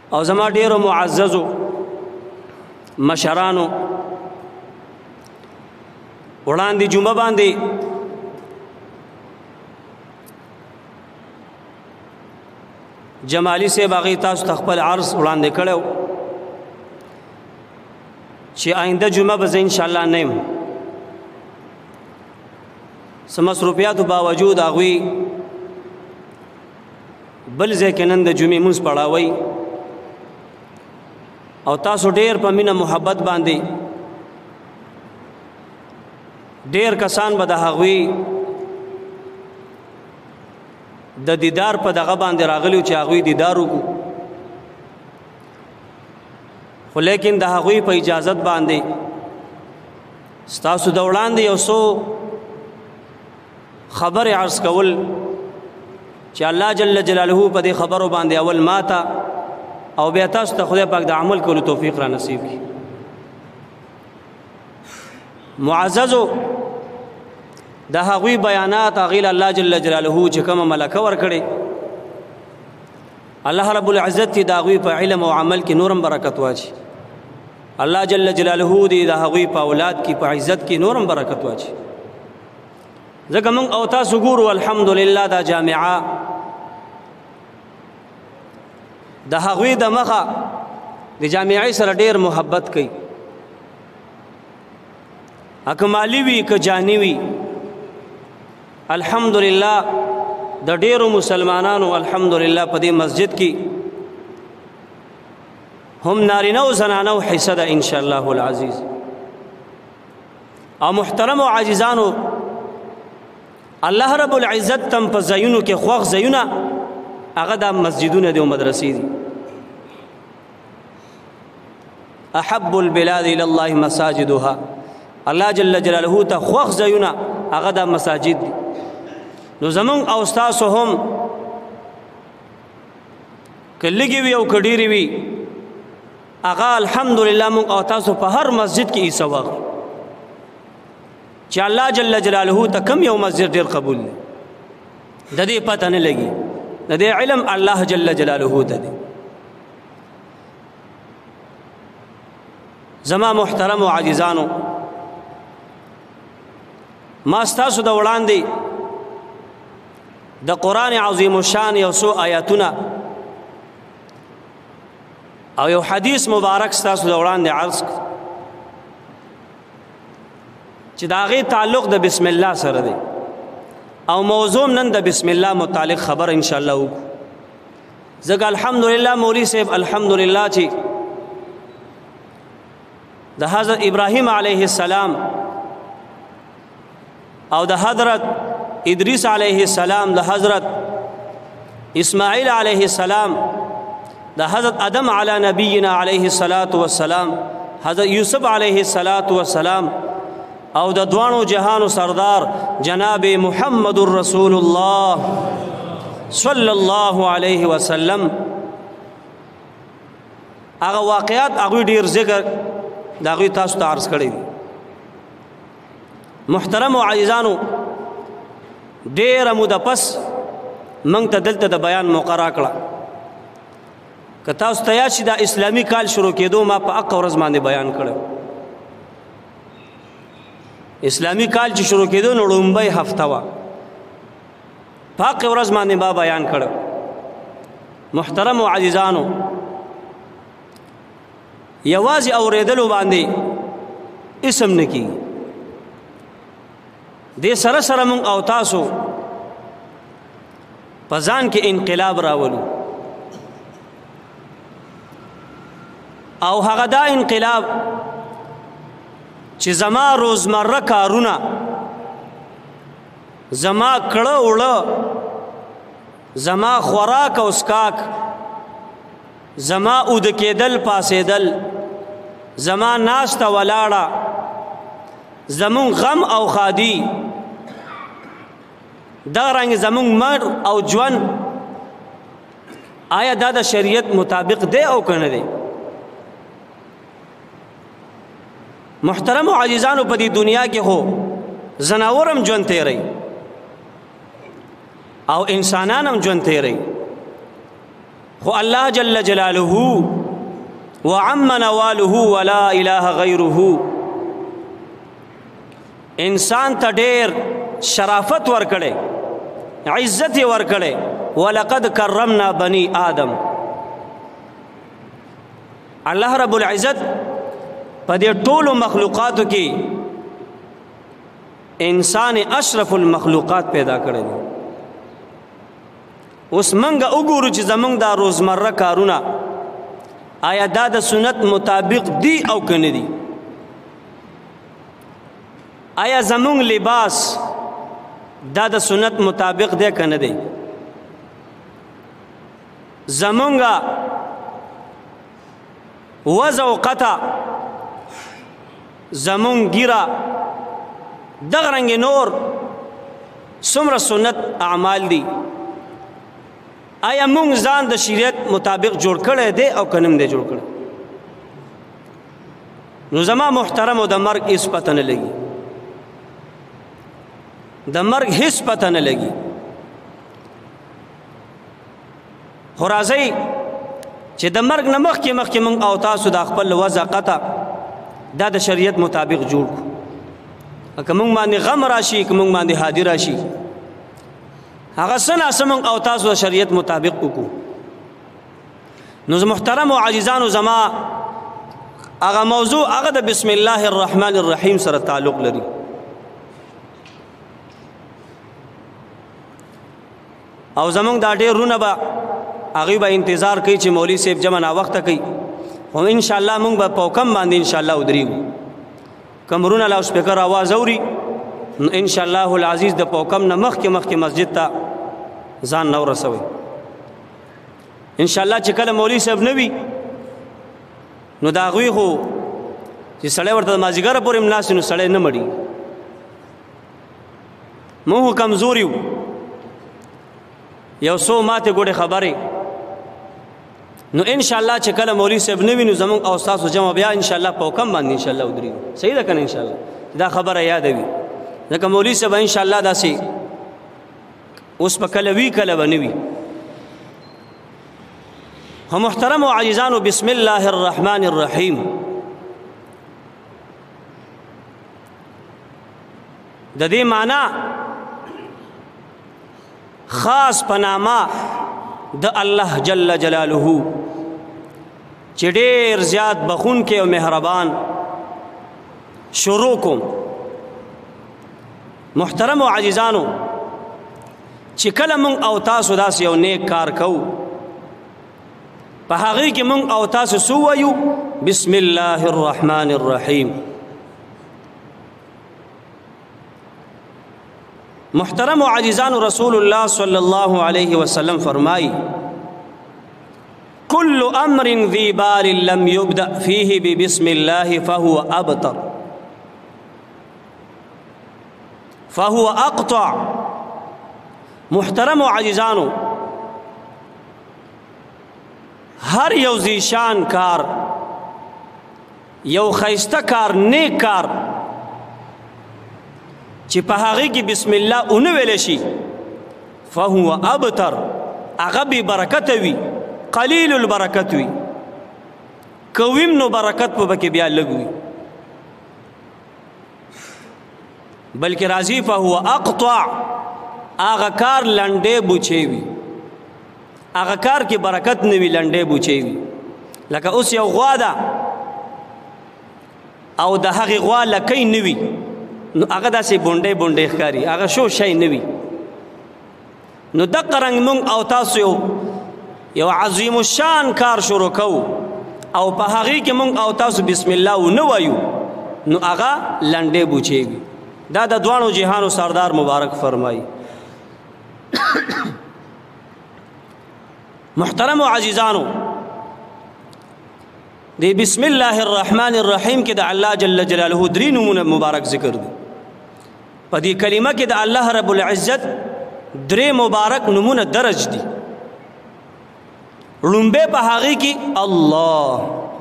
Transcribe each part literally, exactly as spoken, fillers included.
او زما ډیرو معززو مشرانو وړاندې جمعه باندې جمالی صاحب هغې تاسو ته خپل عرض وړاندې کړی چې آینده جمعه به زه انشاءالله نه یم څه مصروفیاتو باوجود هغوی بل ځای کې نن د جمعې مونځ پړاوئ او تاسو ډېر په مینه محبت باندې ډېر کسان به د هغوی د دیدار په دغه باندې راغلیو چې هغوی دیدار وکړو خو لیکن د هغوی په اجازت باندې ستاسو د وړاندې یو څو خبرې عرض کول چې الله جل جلاله په دې خبرو باندې اول ماته او بیا تاسو ته خدای پاک د عمل کولو توفیق را نصیب کړي. معززو د هغوی بیانات هغې له الله جل جلاله چې کومه ملکه ورکړې الله رب العزت دې د هغوی په علم او عمل کې نورم برکت واچي. الله جل جلاله دې د هغوی په اولاد کې په عزت کې نورم برکت واچي. ځکه موږ او تاسو ګورو الحمدلله دا جامعه د هغوی د مخه د جامعې سره ډېر محبت کوي که مالی وي که جاني وي. الحمدلله د ډېرو مسلمانانو الحمدلله په دې مسجد کې هم نارینه او زنانه او حصه ده ان شاء الله العزیز. او محترم او عزیزانو الله رب العزت تم په ځایونو کې خوښ ځایونه هغه د مسجدونه دي او مدرسې دي. احب البلاد الى الله مساجدها الله جل جلاله ته خوښ ځایونه هغه د مساجد دي. نو زمونږ او ستاسو هم که لږې وي او که ډېرې وي هغه الحمدلله موږ او تاسو په هر مسجد کې حصه واخلو چې الله جل جلاله ته کم یو مسجد ډېر قبول دی د دې پته نه لګي د دې علم الله جل جلاله ته دی. زما محترم او عزیزانو ما ستاسو د وړاندې د قرآن عظیم الشان یو څو آیاتونه او یو حدیث مبارک ستاسو د وړاندې عرض چې د هغې تعلق د بسم الله سره دی او موضوع نن د بسم الله متعلق خبر ان شاء الله وکړو. ځکه الحمدلله مولوي صاحب الحمدلله چې د حضرت ابراهیم علیه السلام او د حضرت ادریس علیه السلام د حضرت اسماعیل علیه السلام د حضرت آدم علی نبینا علیه الصلاة والسلام حضرت یوسف علیه الصلاة والسلام او د دوانو جهانو سردار جناب محمد رسول الله صلی الله علیه وسلم هغه واقعات هغوی ډیر ذکر د هغوی تاسو ته عرض کړی دي. محترم او عزیزانو ډیره موده پس موږ ته دلته د بیان موقع راکړه. که تاسو ته یاد شي دا اسلامي کال شروع کېدو ما په حقه ورځ باندې بیان کړی. اسلامي کال چې شروع کېدو نو لومبۍ هفته وه په حقه ورځ باندې ما بیان کړی. محترم او عزیزانو یوازې اورېدلو باندې اسم نه کېږي. دې سره سره موږ او تاسو په ځان کې انقلاب راولو او هغه دا انقلاب چې زما روزمره کارونه زما کړه وړه زما خوراک او اسکاک زما اود کېدل پاسېدل زما ناسته ولاړه زمون غم او خادي دا رنګ زمون مر او ژوند آیا دا د شریعت مطابق دی او که نه دی؟ محترم و عزیزانو په دې دنیا کې خو زناورم ژوند تیری او انسانان هم ژوند تیری خو الله جل جلاله وعم نواله ولا اله غیره انسان ته ډېر شرافت ورکړي، عزت یې ورکړي. ولقد کرمنا بني آدم. الله رب العزت په دې ټولو مخلوقاتو کې انسان اشرف المخلوقات پیدا کړی دی. اوس منګه وګورو چې زمونږ دا روزمره کارونه آیا دا د سنت مطابق دی او که نه دي؟ آیا زمونږ لباس دا د سنت مطابق دی که نه دی؟ زمونږ وضع و قطع، زمونږ ګیره، دغه رنګې نور څومره سنت اعمال دي، آیا مونږ ځان د شریعت مطابق جوړ کړی دی او که نه دی جوړ کړی؟ نو زما محترمو د مرګ هېڅ پته نه لګي، د مرګ هېڅ پته نه لګي. خو راځئ چې د مرګ نه مخکې مخکې مونږ او تاسو د خپل وضع قطع دا د شریعت مطابق جوړ کړو. که مونږ باندې غم راشي، که مونږ باندې حادي راشي، هغه څه ناڅه مونږ او تاسو د شریعت مطابق وکړو. نو محترم او عزیزانو، زما هغه موضوع هغه د بسم الله الرحمن الرحیم سره تعلق لري. او زمونږ دا ډېر رونه به هغوی به انتظار کوي چې مولوي صاحب جمع ناوخته کوي، خو انشاءالله مونږ به په حکم باندې انشاءالله ودرېږو. کوم رونه لاؤډ سپیکر آواز اوري نو انشاءالله العزیز د په حکم نه مخکې مخکې مسجد ته ځان نه ورسوئ. انشاءالله چې کله مولوي صاحب نه وي نو د هغوی خو چې سړی ورته د مازدیګره پورې ملاست نو سړی نه مړي. مونږ خو کمزور یو، یو څو ماتې ګوډې خبرې. نو انشاءالله چې کله مولوي صاحب نه وي نو زمونږ او ستاسو جمع بیا انشاءالله په حکم باندې انشاءالله ودرېږو. صحیح ده که نه؟ انشاءالله دا خبره یاده وي، ځکه مولوي صاحب انشاءالله داسې اوس به کله وي کله به نه وي. خو محترم او عزیزانو، بسم الله الرحمن الرحیم د دې معنا خاص پنامه د الله جل جلاله چې ډېر زیات بخونکی او مهربان شروع کوم. محترم او عزیزانو، چې کله مونږ او تاسو داسې یو نیک کار کوو، په هغې کې مونږ او تاسو څه ووایو؟ بسم الله الرحمن الرحیم. محترم و عزیزان، رسول اللہ صلی اللہ علیہ وسلم فرمائی کل امر ذی بال لم یبدأ فیہ ببسم اللہ فہو ابتر فہو اقطع. محترم و عزیزانو، ہر یو ذیشان کار، یو خیستہ کار، نیک کار چې په هغې کې بسم الله ونه ویلی شي فهو ابتر، هغه بې برکته وي، قلیل البرکت وي. که ویم نو برکت په پکې بیا لږ وي، بلکې راځي فهو اقطع، هغه کار لنډې بوچې وي، هغه کار کې برکت نه وي، لنډې بوچې وي. لکه اوس یو غوا ده او د هغې غوا لکۍ نه وي نو هغه داسې بونډۍ بونډۍ ښکاري، هغه شو شی نه وي. نو دقه رنګ مونږ او تاسو یو یو عظیم الشان کار شروع کوو او په هغې کې مونږ او تاسو بسم الله ونه وایو نو هغه لنډې بوچې وي. دا د دواړو جهانو سردار مبارک فرمایي. محترم و عزیزانو، دی بسم الله الرحمن الرحیم کې د الله جل جلاله درې نومونه مبارک ذکر دي. په دې کلمه کې د الله رب العزت درې مبارک نومونه درج دي. لومبه په هغې کې الله،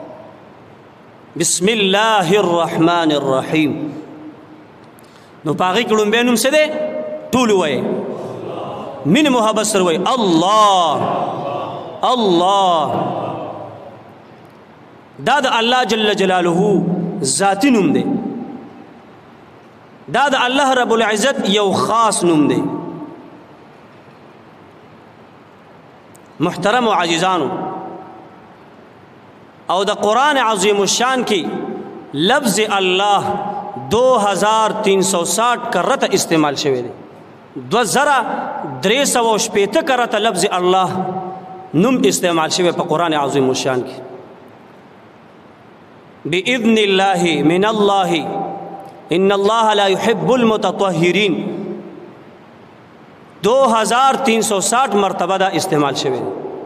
بسم الله الرحمن الرحیم. نو په هغې کې لومبه نوم څه دی؟ ټول وایي، مینې محبت سره وایي الله. الله دا د الله جل جلاله ذاتی نوم دی دا د الله رب العزت یو خاص نوم دی محترم و عزیزانو او د قرآن عظیم الشان کی لفظ اللہ دو ہزار تین سو ساٹھ کرت استعمال شوی دی دو ذرا درے سو شپیت کرت لفظ اللہ نم استعمال شوی پا قرآن عظیم الشان کی بِإِذْنِ اللَّهِ مِنَ اللَّهِ إِنَّ اللَّهَ لَا يُحِبُّ الْمُتَطَهِّرِينَ دو ہزار تین سو ساٹھ مرتبہ دا استعمال شوی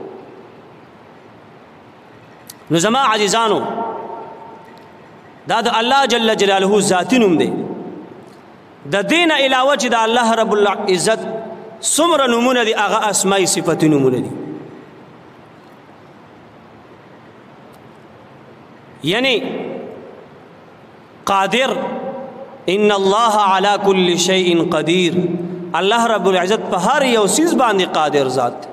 نظمہ عزیزانو دا دا اللہ جل جلالہ ذاتی نم دے دا دین علاوہ چی دا اللہ رب العزت سمر نمون دی اغا اسمائی صفتی نمون دی یعنی قادر ان اللہ علی کل شیء قدیر اللہ رب العزت پہ ہر یو چیز باندې قادر ذات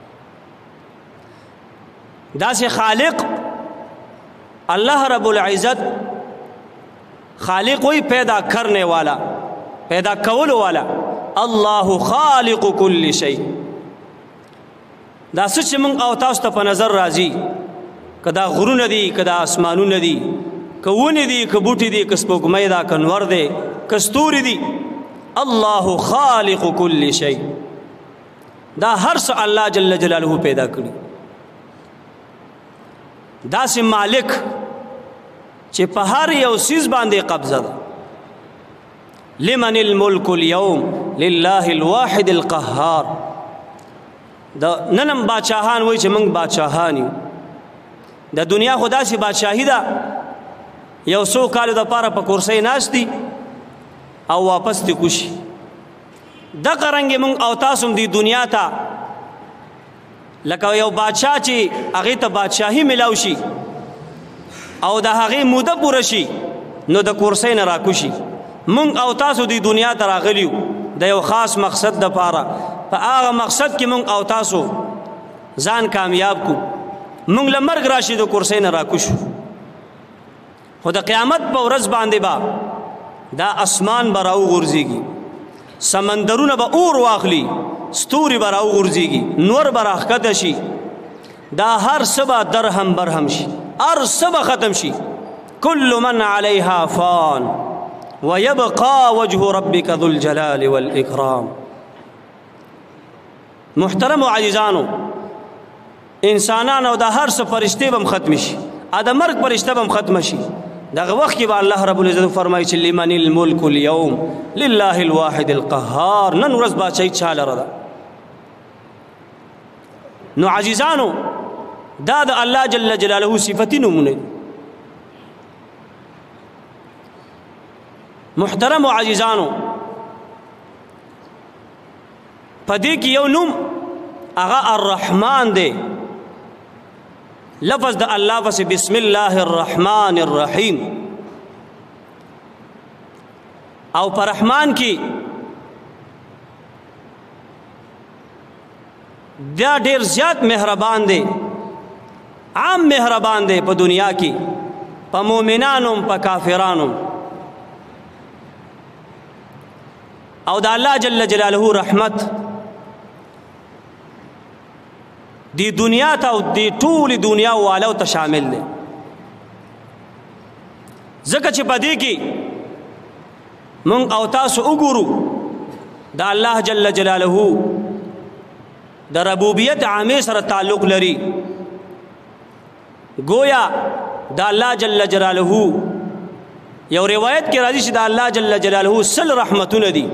دا سے خالق اللہ رب العزت خالق وہی پیدا کرنے والا پیدا کول والا اللہ خالق کل شیء دا سچ من او تاسو ته په نظر راځي کدا غرونه دي کدا اسمانونه دي کونه دي کبوټي دي کسپوږمۍ دا کنور دي کستوري دي اللہ خالق کل شیء دا ہر څه اللہ جل جلالہ پیدا کړي دا سي مالک چې په هر یو سیز باندې قبضه ده لمن الملك اليوم لله الواحد القهار دا ننم بادشاہان وای چې موږ بادشاہان یو د دنیا خدا سي بادشاہي ده یو څو کال د پاره په کرسۍ ناست دي او واپس دی کوشي دا قرنګ مونږ او تاسو دی دنیا ته لکه یو بادشاہ چې هغه ته بادشاہي ملاو شي او د هغه موده پوره شي نو د کرسۍ نه راکوشي مونږ او تاسو دی دنیا ته راغلیو د یو خاص مقصد د پاره په هغه مقصد کې مونږ او تاسو ځان کامیاب کو مونږ لمرګ راشي د کرسۍ نه راکوشو خو د قیامت په ورځ باندې با دا اسمان براو غرزیگی سمندرون با اور واخلی ستوری براو غرزیگی نور براخ کدشی دا هر سبا درهم برهم شی هر سبا ختم شی کل من علیها فان ویبقا وجه ربک ذو الجلال والاکرام محترم و عزیزانو انسانانو دا هر سب فرشتے بم ختم شی ادا مرگ فرشتے بم ختم شی دغه وخت کې به الله رب العزت فرمایي چې لمن الملك اليوم لله الواحد القهار نن ورځ بادشاہي چا لره ده نو عزیزانو دا د الله جل جلاله صفتی نمونه محترم و عزیزانو پدې کې یو نوم هغه الرحمن دی لفظ دا اللہ واسه بسم اللہ الرحمن الرحیم او پر رحمان کی دا ډیر زیات مهربان دی عام مهربان دی په دنیا کی په مومنانو په کافرانو او دا اللہ جل جلالہ رحمت دی دنیا تا او دی ټول دنیا والو ته شامل دی ځکه چې په دې کې مونږ او تاسو وګورو دا الله جل جلاله د ربوبیت عامه سره تعلق لري گویا دا الله جل جلاله یو روایت کې راځي چې دا الله جل جلاله سل رحمتونه دي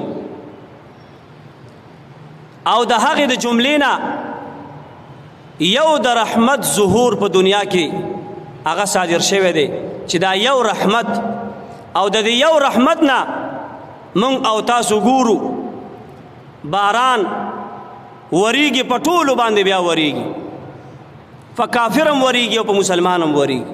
او د هغه د جملې نه یو د رحمت ظهور په دنیا کې هغه صادر شوی دی چې دا یو رحمت او د دې یو رحمت نه مونږ او تاسو ګورو باران وریږي په ټولو باندې بیا وریږي فکافرم وریږي او په مسلمانم وریږي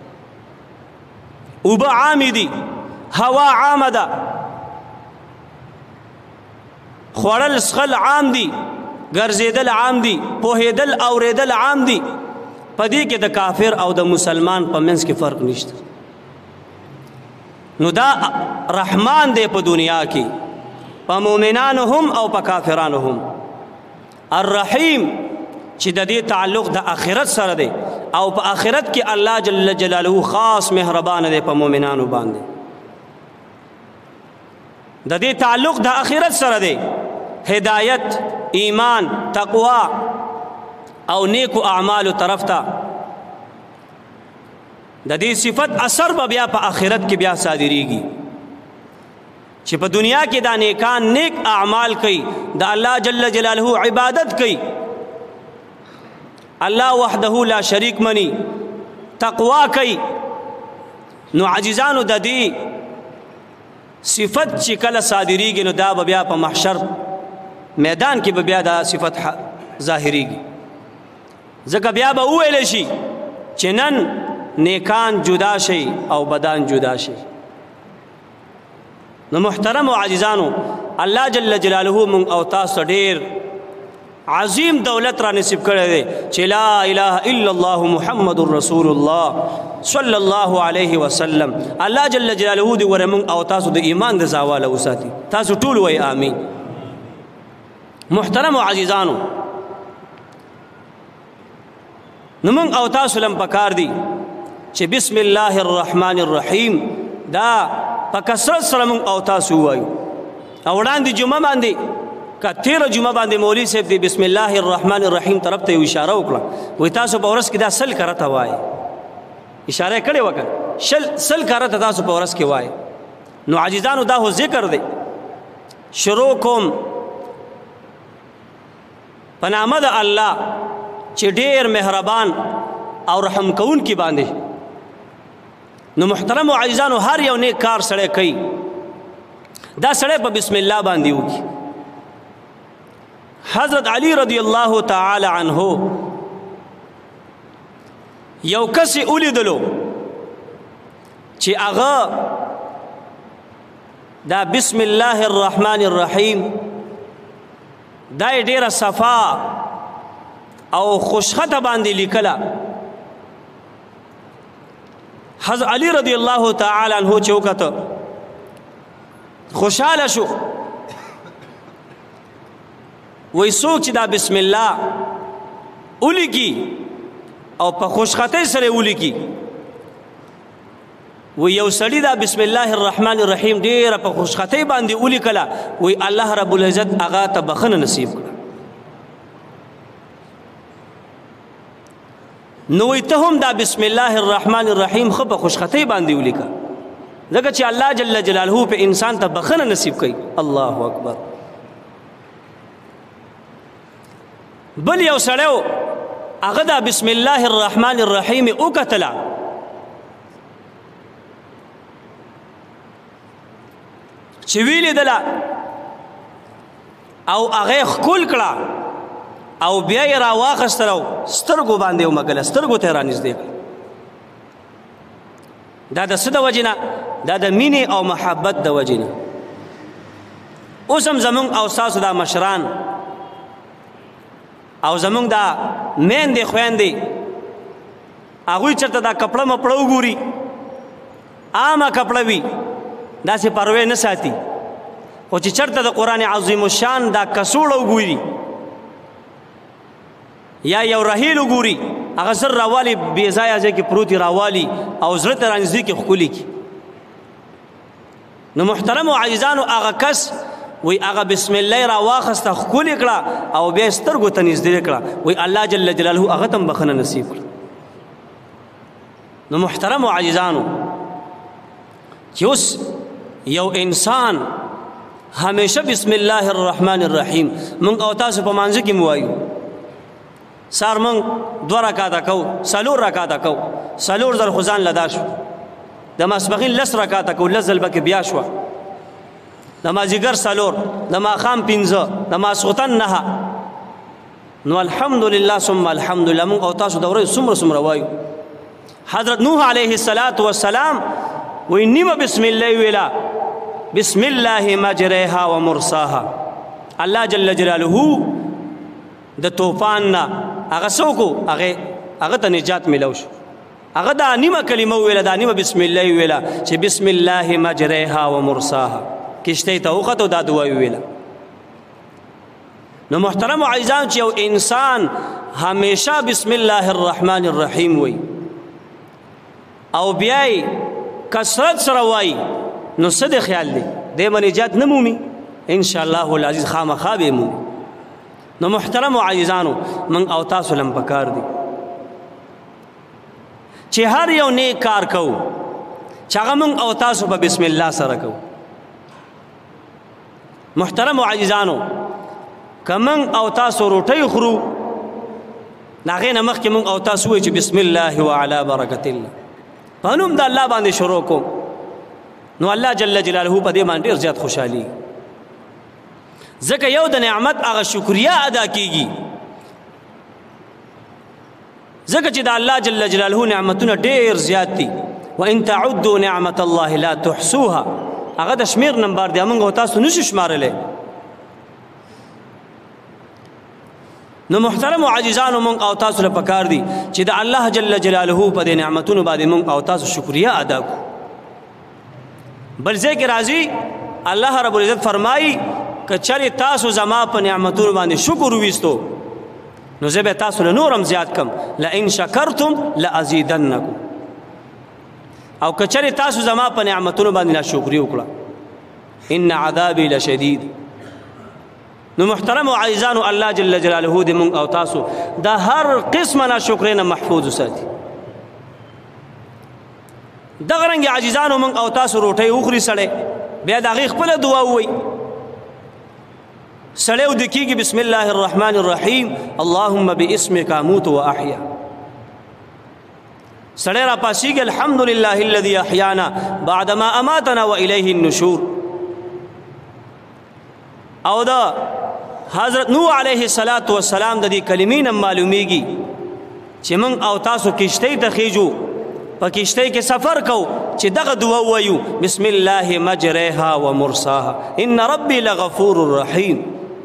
اوبه عامې دي هوا عامه ده خوړل څښل عام دي ګرځېدل عام دي، پوهېدل اورېدل عام دي. په دې کې د کافر او د مسلمان په منځ کې فرق نشته. نو دا رحمان دی په دنیا کې، په مؤمنانو هم او په کافرانو هم. الرحیم چې د دې تعلق د آخرت سره دی او په آخرت کې الله جل جلاله خاص مهربان دی په مؤمنانو باندې. د دې تعلق د آخرت سره دی، هدایت، ایمان، تقوا او نیکو اعمالو طرف ته. د دې صفت اثر به بیا په آخرت کې بیا صادریږي چې په دنیا کې دا نیکان نیک اعمال کوي، د الله جل جلاله عبادت کوي، الله وحده لا شریک مني، تقوا کوي. نو عاجزانو د دې صفت چې کله صادریږي نو دا به بیا په محشر میدان کې به بیا دا صفت ظاهریږي. ځکه بیا به وویل شي چې نن نیکان جدا شي او بدان جدا شي. نو محترم او عزیزانو، الله جل جلاله مونږ او تاسو ډېر عظیم دولت را نصیب کړی دی چې لا اله الا الله محمد رسول الله صلی الله علیه وسلم. الله جل جلاله دې ور مونږ او تاسو د ایمان د زاواله وساتي. تاسو ټول وایي آمین. محترم او عزیزانو، نو مونږ او تاسو لم پکار دي چې بسم الله الرحمن الرحیم دا په کثرت سره مونږ او تاسو وایو. او وړاندې جمعه باندې که تیره جمعه باندې مولوي صاحب دی بسم الله الرحمن الرحیم طرف ته یو اشاره وکړه، وایي تاسو په ورځ کې دا سل کرته وایي. اشاره یې کړې وکړه شل سل کرته تاسو په ورځ کې وایي. نو عزیزانو دا هو ذکر دی. شروع کوم په نامه د الله چې ډېر مهربان او رحم کوونکي باندې. نو محترم او عزیزانو، هر یو نیک کار سړی کوي، دا سړی په بسم الله باندې وکړي. حضرت علی رضی الله تعالی عنہ یو کس ولیدلو چې هغه دا بسم الله الرحمن الرحیم دا ډیره صفا او خوشخطه باندې لیکله. حضرت علی رضی الله تعالی عنہ چې وکړه خوشاله شو. وی څوک چې دا بسم الله ولیکي او په خوشخطۍ سره ولیکي، وی یو سړي دا بسم الله الرحمن الرحیم ډېره په خوشخطۍ باندې ولیکله، وی الله رب العزت هغه ته بخښنه نصیب کړه. نو وی ته هم دا بسم الله الرحمن الرحیم خو په خوشخطۍ باندې ولیکه، ځکه چې الله جل جلاله په انسان ته بخښنه نصیب کوي. الله اکبر. بل یو سړیو هغه دا بسم الله الرحمن الرحیم وکتله، چې ویلې دله او هغه ښکل کړه او بیا یې راواخیستله او سترګو باندې ومږله، سترګو ته یې رانږدې کړه. دا د څه د وجې نه؟ دا د مینې او محبت د وجې نه. اوس هم زمونږ او ستاسو دا مشران او زمونږ دا میندې خویندې هغوی چېرته دا کپړه مپړه وګوري، عامه کپړه وي، داسې پروې نه ساتي. خو چې چېرته د قرآن عظیم الشان دا کڅوړه وګوري یا یو رحیل وګوري، هغه زر راوالي بې ځایه ځای کې پروت راوالي او زړه ته رانږدې کې ښکلي کړي. نو محترمو عزیزانو، هغه کس وی هغه بسم الله راواخسته ښکلې کړه او بیا یې سترګو ته نږدې کړه، وی الله جل جلاله هغه ته هم بخښنه نصیب کړه. نو محترمو عزیزانو، چې اوس یو انسان همیشه بسم الله الرحمن الرحیم مونږ او تاسو په مانځه کې مو وایو. سار مونږ دوه رکعاته کوو، څلور رکعاته کوو، څلور ځل خو ځان لدا شو. د ماسپښین لس رکعاته کوو، لس ځل پکې بیا شوه. د مازدیګر څلور، د ماښام پنځه، د ماسخوتن نهه. نو الحمدلله ثم الحمدلله مونږ او تاسو د ورځې څومره څومره وایو. حضرت نوح علیه الصلاة والسلام وی نیمه بسم الله ویلا، بسم الله مجریها و مرساها. الله جل جلاله د طوفان نه هغه څوک هغه هغه ته نجات میلو شو هغه دا نیمه کلمه ویله دا نیمه بسم الله ویله چې بسم الله مجریها و مرساها کشته ته وخته دا دعا ویله نو محترم عزیزان چې یو انسان همیشه بسم الله الرحمن الرحیم وی او بیای کثرت سره وای نو څه د خیال دی د نجات نه مومي ان شاء الله العزیز خامخا به مومي نو محترم عزیزانو من او تاسو لم پکار دی چې هر یو نیک کار کو چې هغه من او تاسو په بسم الله سره کو محترم عزیزانو کمن او تاسو روټي خورو ناغه نه مخکې من او تاسو وایي چې بسم الله وعلى برکت الله په نوم د الله باندې شروع کوم نو الله جل جلاله په دې باندې ډېر زیات خوشحالي ځکه یو د نعمت هغه شکریا ادا کیږي ځکه چې د الله جل جلاله نعمتونه ډېر زیات دي وان تعدوا نعمت الله لا تحصوها هغه د شمیر نمبر دی موږ تاسو نشو شمارلې نو محترم عزیزانو مونږ او تاسو له پکار دي چې د الله جل جلاله په دې نعمتونو باندې مونږ او تاسو شکریا ادا کو بل ځای کې راځي الله رب العزت فرمایي که چېرې تاسو زما په نعمتونو باندې شکر وویستو نو زه به تاسو له نورم زیات کم لئن شکرتم لازیدنکم او که چېرې تاسو زما په نعمتونو باندې ناشکري وکړه ان عذابي لشدید نو محترم و عزیزانو الله جل جلاله دې مونږ او تاسو دا هر قسمه ناشکرۍ نه محفوظ وساتي دغه رنګې عزیزانو مونږ او تاسو روټۍ وخوري سړی بیا د هغې خپله دعا ووایي سړی ودې کېږي بسم الله الرحمن الرحیم اللهم باسمک اموت و احیا سړی را پاسېږي الحمد لله الذي احیانا بعدما اماتنا و الیه النشور او دا حضرت نوح علیه الصلاۃ والسلام د دې کلمې نه معلومیږي چې موږ او تاسو کشتۍ ته خېجو په کشتۍ کې سفر کوو چې دغه دعا ووایو بسم الله مجریها و مرساها ان ربي لغفور رحیم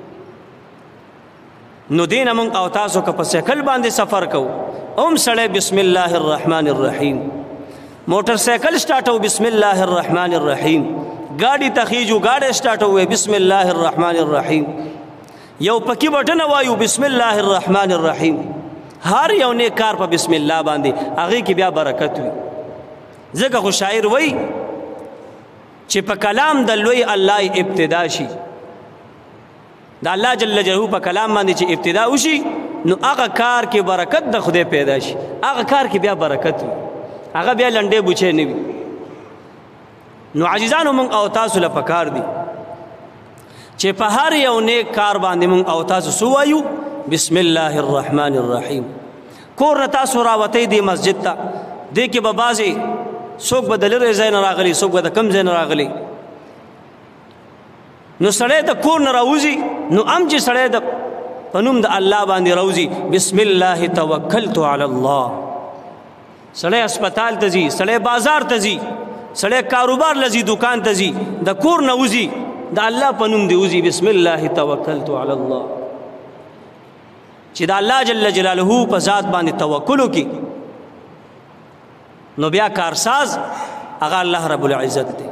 نو دینه موږ او تاسو که په سایکل باندې سفر کوو اوم سړی بسم الله الرحمن الرحیم موټر سایکل سٹارټو بسم الله الرحمن الرحیم گاڑی تخیجو گاڑی سٹارٹو ہوئے بسم اللہ الرحمن الرحیم یو پکی بٹن وایو بسم اللہ الرحمن الرحیم ہر یو نیک کار پا بسم اللہ باندے آگے کی بیا برکت ہوئی ذکر خو شاعر وی چی پا کلام دلوی اللہ ابتدا شی دا اللہ جل جلہو پا کلام باندے چی ابتدا ہوشی نو آگا کار کی برکت دا خودے پیدا شی آگا کار کی بیا برکت ہوئی آگا بیا لنڈے بوچھے نوی نو عزیزانو مونږ او تاسو له پکار دي چې په هر یو نیک کار باندې مونږ او تاسو سو وایو بسم الله الرحمن الرحیم کور نه تاسو راوتئ دی مسجد ته دې کې به بعضې څوک به د لرې ځای نه راغلي څوک به د کم ځای نه راغلي نو سړی د کور نه راوځي نو ام چې سړی د په نوم د الله باندې راوځي بسم الله توکلت علی الله سړی اسپتال ته ځي سړی بازار ته ځي سړی کاروبار لذي دکان ته ځي د کور نه وځي د الله په نوم دی وځي بسم الله توکلت علی الله چې د الله جل جلاله په ذات باندې توکل وکړي نو بیا کارساز هغه الله رب العزت دی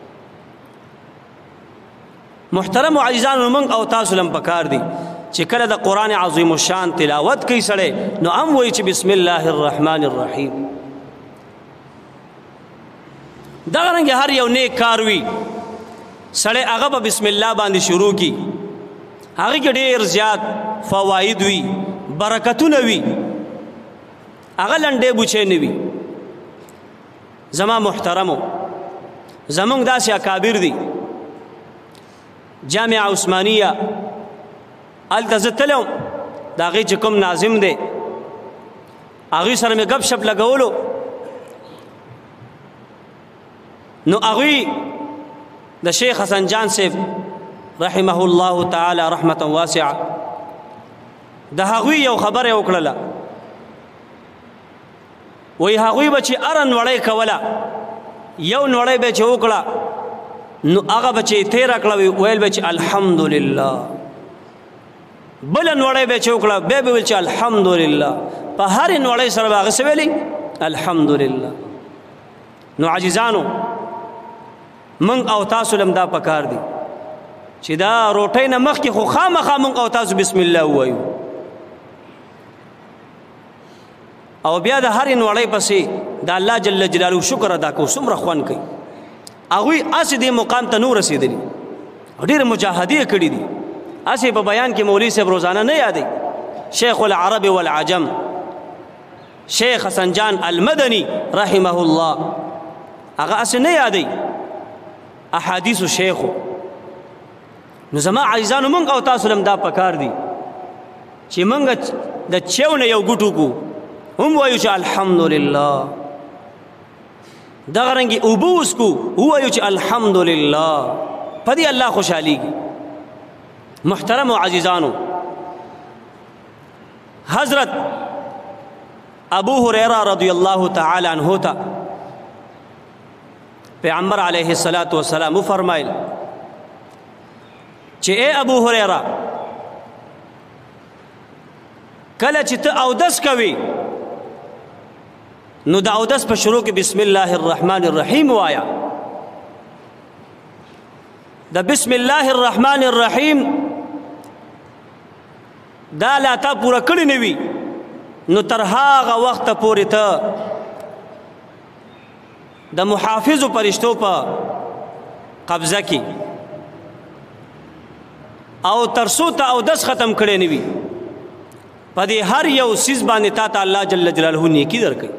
محترم عزیزانو موږ او تاسو لم پکار دي چې کله د قرآن عظیم الشان تلاوت کوي سړی نو هم وایي چې بسم الله الرحمن الرحیم دغه رنګه هر یو نیک کار وي سړی هغه په بسم الله باندې شروع کی هغه کې ډېر زیات فواید وي برکتونه وي هغه لنډې بوچې نه وي زما محترمو زمونږ داسې اکابر دي جامعه عثمانیه هلته زه تللی وم د هغې چې کوم ناظم دی هغوی سره مې ګپ شپ لګولو نو هغوی د شیخ حسن جان صاحب رحمه الله تعالی رحمتا واسعه د هغوی یو خبره وکړله وی هغوی به چې هره نوړۍ کوله یو نوړۍ به چې وکړه نو هغه به چې تېره کړه ویل به چې الحمدلله بل نوړی به چې وکړه بیا به ویل چې الحمدلله په هرې نوړی سره به هغه څه ویلي الحمدلله. نو عزیزانو موږ او تاسو لم دا پکار دي چې دا روټۍ نه مخکې خو خامخا موږ او تاسو بسم الله ووایو او بیا د هرې نوړۍ پسې د الله جل جلاله شکر ادا کوو. څومره خوند کوي. هغوی هسې دې مقام ته نو رسېدلي او ډېرې مجاهدې کړي دي. هسې په بیان کې مولوي صاحب روزانه نه یادوي. شیخ العرب والعجم شیخ حسن جان المدني رحمه الله هغه هسې نه یادوي احادیثو شیخو. نو زما عزیزانو موږ او تاسو لم دا پکار دي چې موږ د چیو نه یو ګوټ وکړو هم وایو چې الحمدلله. دغه رنګې اوبه وڅکو ووایو چې الحمدلله. په دې الله خوشحالیږي. محترم و عزیزانو حضرت ابو هریرہ رضی اللہ تعالی عنہ تا پیغمبر علیہ الصلاۃ والسلام فرمایل چې اے ابو هریرہ کله چې ته اودس کوي نو د اودس په شروع کې بسم الله الرحمن الرحیم وایا. د بسم الله الرحمن الرحیم دا لا تا پورا کړی نه وي نو تر هغه وخته پورې ته د محافظو فرشتو په قبضه کې او تر څو ته اودس ختم کړی نه وي په دې هر یو څیز باندې تا ته الله جل جلاله نیکي درکوي.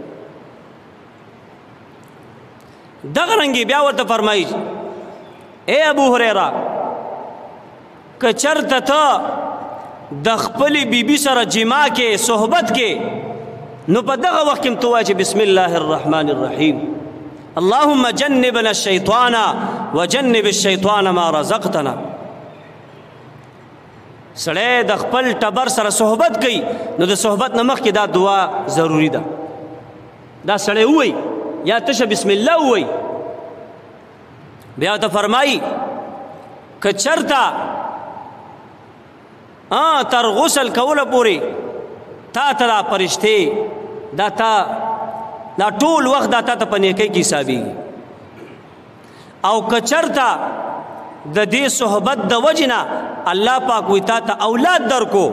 دغه رنګې بیا ورته فرمایي اے ابو هریرہ که چرته ته د خپلې بیبي سره جما کې صحبت کې نو په دغه وخت کې م ته وایه چې بسم الله الرحمن الرحیم اللهم جنبنا الشیطان وجنب الشیطان ما رزقتنا. سړی د خپل ټبر سره صحبت کوي نو د صحبت نه مخکې دا دعا ضروري ده. دا سړی ووایي یا تشه بسم الله ووایي. بیا ته فرمایي که چرته تر غسل کوله پورې تا ته دا فرشتې دا تا دا ټول وخت دا تا ته په نیکۍ کې حسابېږي او که چرته د دې صحبت د وجې نه الله پاک وایي تا ته اولاد درکو.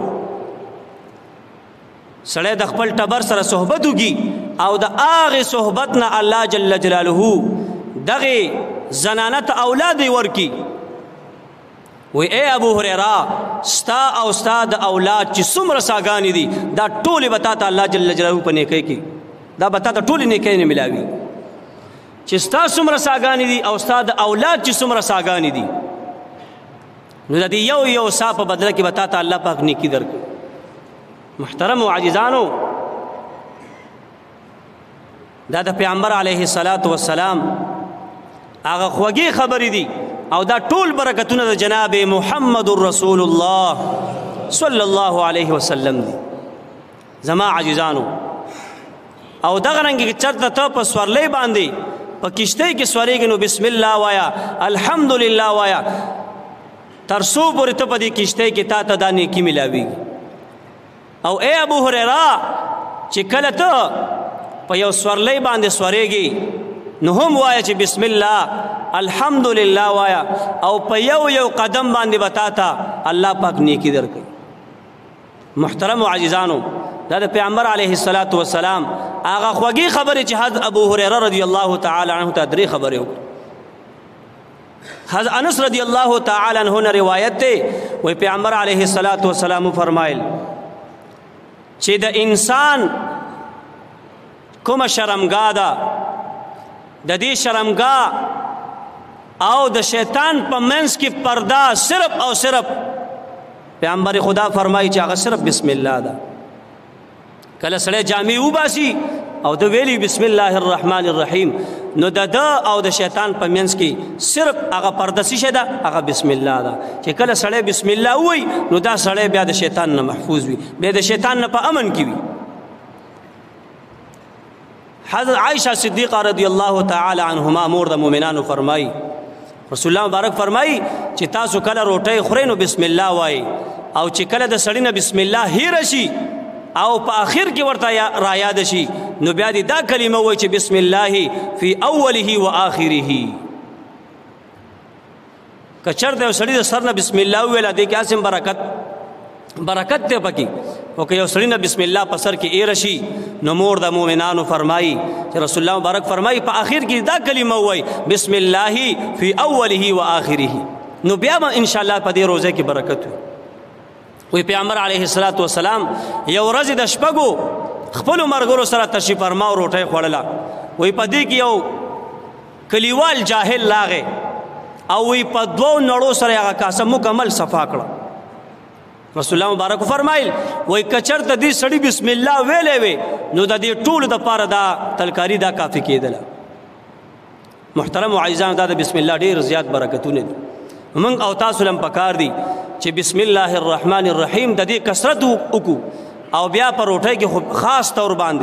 سړی د خپل ټبر سره صحبت وکړي او د هغې صحبت نه الله جل جلاله دغې زنانه ته اولاد یې ورکړي. وی اے ابو هریرہ ستا او ستا د اولاد چې څومره ساګانې دي دا ټولې به تا ته الله جل جلاله په نیکۍ کې دا به تا ته ټولې نیکۍ نه ملاوي. چې ستا څومره ساګانې دي او ستا د اولاد چې څومره ساګانې دي نو د دې یو یو سا په بدله کې به تا ته الله پاک نیکي درکړي. محترم و عزیزانو دا د پیغمبر علیه الصلاۃ والسلام هغه خوږې خبرې دي او دا ټول برکتونه د جناب محمد رسول الله صلی الله علیه وسلم دي. زما عزیزانو او دغه رنګې چرته ته په سورلۍ باندې په کشتۍ کې سورېږي نو بسم الله وایا الحمدلله وایا تر څو پورې ته په دې کشتۍ کې تا ته دا نیکي ملاویږي. او اے ابو هریرہ چې کله ته په یو سورلۍ باندې سورېږي نو هم وایا چې بسم الله الحمدلله وایا او په یو یو قدم باندې به تا ته الله پاک نیکي درکوي. محترم و عزیزانو دا د پیغمبر علیه الصلاۃ والسلام هغه خوږې خبرې چې حضرت ابو هریرہ رضی الله تعالی عنه ته درې خبرې وکړي. حضرت انس رضی الله تعالی عنه نه روایت دی وی پیغمبر علیه الصلاۃ والسلام فرمایل چې د انسان کومه شرمګاه ده د دې شرمګاه او د شیطان په منځ کې پرده صرف او صرف پیغمبر خدا فرمایي چې هغه صرف بسم الله ده. کله سړی جامې وباسي او د ویلي بسم الله الرحمن الرحیم نو د ده او د شیطان په منځ کې صرف هغه پرده څه ده هغه بسم الله ده. چې کله سړی بسم الله ووایي نو دا سړی بیا د شیطان نه محفوظ وي بیا د شیطان نه په امن کې وي. حضرت عائشہ صدیقہ رضی اللہ تعالی عنہما مور د مومنانو فرمائی رسول الله مبارک فرمائی چې تاسو کله روټۍ خورئ نو بسم الله وایي او چې کله د سړی نه بسم الله هیر شي او په آخر کې ورته را یاد شي نو بیا دې دا کلمه وایي چې بسم الله فی اوله و آخره. که چېرته یو سړي د سر نه بسم الله وویله دې کې اسم برکت برکت دی پکې، او که یو سړي نه بسم الله په سر کې ایره شي نو مور د مؤمنانو فرمایي چې رسول الله مبارک فرمایي په آخر کې دا کلمه وایي بسم الله فی اوله و آخره، نو بیا به انشاءالله په دې روزه کې برکت وي. وی پیغمبر علیه الصلاۃ والسلام یو ورځ د شپږو خپلو ملګرو سره تشریف فرما او روټۍ خوړله. وی په دې کې یو کلیوال جاهل لاغې او وی په دوو نړو سره هغه کاسه مکمل صفا کړه. رسول الله مبارک فرمایل وی که چېرته دې سړي بسم الله ویلی وی نو د دې ټولو دپاره دا تلکاري دا کافي کېدله. محترم معززانو دا د بسم الله ډېر زیات برکتونه دي. موږ او تاسو لم پکار دي چې بسم الله الرحمن الرحیم د دې کثرت وکړو او بیا په روټۍ کې خاص طور باندې.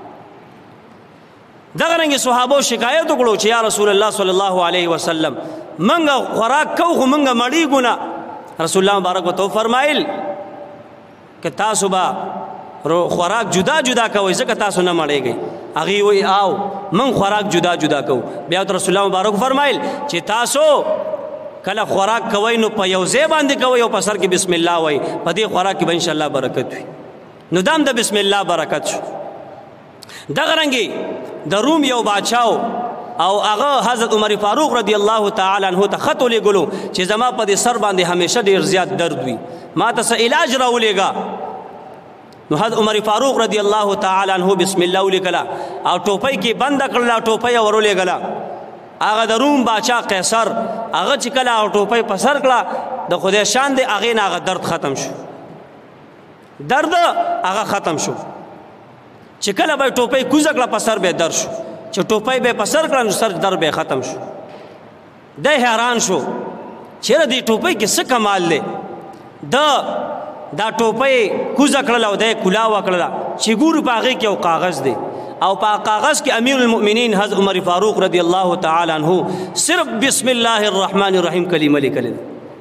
دغه رنګې صحابو شکایت وکړو چې یا رسول الله صلی الله علیه وسلم موږ خوراک کوو خو موږ مړیږو نه. رسول الله مبارک ورته فرمایل که تاسو به خوراک جدا جدا کوئ ځکه تاسو نه مړیږئ. هغې وایي آو موږ خوراک جدا جدا کوو. بیا رسول الله مبارک فرمایل چې تاسو کله خوراک کوئ نو په یو ځای باندې کوئ او په سر کې بسم الله وایي، په دې خوراک کې به انشاءالله برکت وي. نو دا هم د بسم الله برکت شو. دغه رنګې د روم یو بادشاه او هغه حضرت عمر فاروق رضی الله تعالی عنہ ته خط ولېږلو چې زما په دې سر باندې همیشه ډېر زیات درد وي، ما ته څه علاج راولېږه. نو حضرت عمر فاروق رضی الله تعالی عنہ بسم الله ولیکله او ټوپۍ کې بنده کړله، ټوپۍ یې ورولېږله. هغه د روم باچا قیصر هغه چې کله او ټوپۍ په سر کړه د خدای شان دی هغې نه هغه درد ختم شو، درد هغه ختم شو. چې کله به یې ټوپۍ کوزه کړه په سر به درد شو، چې ټوپۍ به یې په سر کړه نو سر درد به ختم شو. دی حیران شو چېرې دې ټوپۍ کې څه کمال دی. د دا ټوپۍ کوزه کړله او دی کلا وکړله چې ګورو په هغې کې یو کاغذ دی او په کاغذ کې امیر المؤمنین حضرت عمر فاروق رضی الله تعالی عنہ صرف بسم الله الرحمن الرحیم کلمه لیکلې.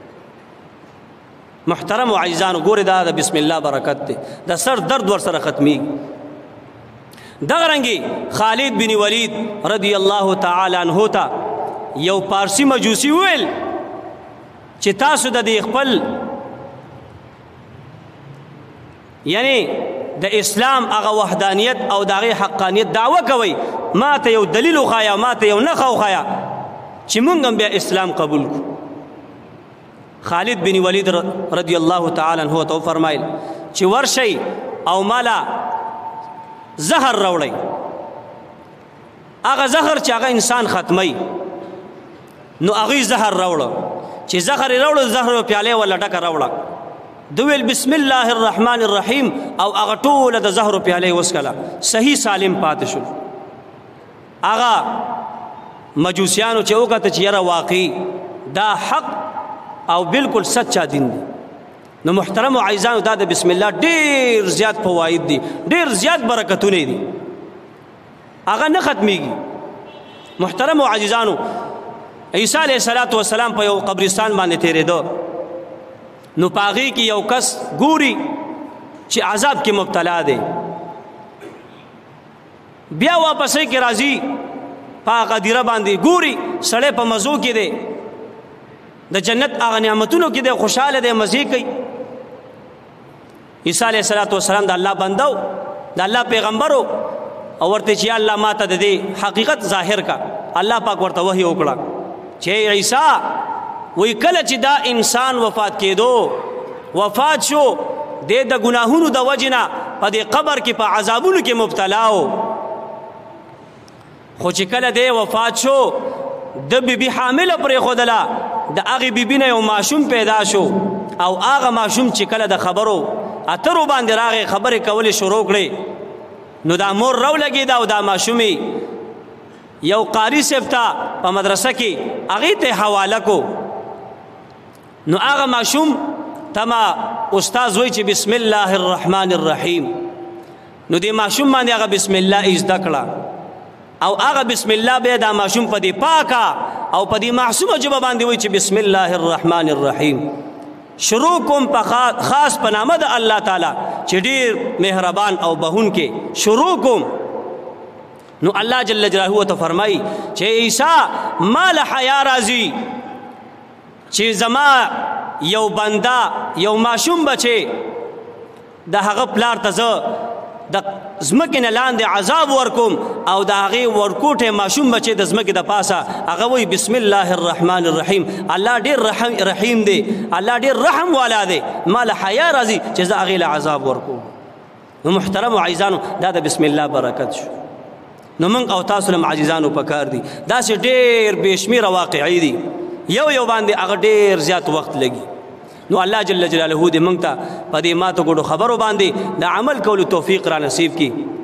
محترم عزیزانو ګورې دا د بسم الله برکت دی، د سر درد ور سره ختمیږي. دغه رنګې خالد بن ولید رضی الله تعالی عنہ ته یو پارسی مجوسی وویل چې تاسو د دې خپل یعنی د اسلام هغه وحدانیت او د هغې حقانیت دعوه کوئ، ما ته یو دلیل وښایه، ما ته یو نښه وښایه چې موږ هم بیا اسلام قبول کړو. خالد بن ولید رضی الله تعالی عنہ ته وفرمایل چې ورشئ او مالا زهر راوړئ، هغه زهر چې هغه انسان ختمی. نو هغوی زهر راوړه، چې زهر یې راوړه زهر پیالې وله ډکه راوړه. دویل بسم الله الرحمن الرحیم او هغه ټوله د زهرو پیالې وڅښله، صحیح سالم پاتې شول. هغه مجوسیانو چې وکته چې یاره واقعي دا حق او بالکل سچا دین دی. نو محترم عزیزانو دا د بسم الله ډېر زیات فواید دي، ډېر زیات برکتونه دي، هغه نه ختمیږي. محترم عزیزانو عیسی علیه الصلاۃ والسلام په یو قبرستان باندې تېرېده، نو په هغې کې یو کس ګوري چې عذاب کې مبتلا دی، بیا واپسۍ کې راځي په هغه دیره باندې ګوري سړی په مزو کې دی، د جنت هغه نعمتونو کې دی، خوشحاله دی، مزې کوي. عیسی علیه الصلاۃ والسلام د الله بنده و، د الله پیغمبر و، او ورته چې یا الله ما ته د دې حقیقت ظاهر کا. الله پاک ورته وحی وکړه چې عیسی وی کله چې دا انسان وفات کېدو وفات شو د د ګناهونو د وجې نه په دې قبر کې په عذابونو کې مبتلا و، خو چې کله دی وفات شو د بیبي حامله پرېښودله، د هغې بیبي نه یو ماشوم پیدا شو او هغه ماشوم چې کله د خبرو اترو باندې راغی خبرې کولې شروع کړې، نو دا مور راولګېده او دا ماشومې یو قاري صاحب ته په مدرسه کې هغې ته حواله کو. نو هغه ماشوم ته ما استاذ وایي چې بسم الله الرحمن الرحیم، نو دې ماشوم باندې هغه بسم الله زده کړه او هغه بسم الله بیا دا ماشوم په دې پاکه او په دې معصومه ژبه باندې وایي چې بسم الله الرحمن الرحیم. شروع کوم په خاص په نامه د الله تعالی چې ډېر مهربان او بهون کې شروع کوم. نو الله جل جلاله ته فرمایي چې عیسی مال حیا راځي چې زما یو بندا یو ماشوم بچي د هغه پلار ته زه د ځمکې نه لاندې عذاب ورکوم او د هغې ورکوټې ماشوم بچی د ځمکې د پاسه هغه وایي بسم الله الرحمن الرحیم. الله ډېر رحیم دی، الله ډېر رحم والا دی، ما له حیا راځي چې زه هغې له عذاب ورکوم. نو محترمو عزیزانو دا د بسم الله برکت شو. نو موږ او تاسو له عزیزانو پکار دي داسې ډېر بې شمېره واقعي دي، یو یو باندې هغه ډېر زیات وخت لګي. نو الله جل جلاله دې موږ ته په دې ماتو ګډو خبرو باندې د عمل کولو توفیق را نصیب کړي.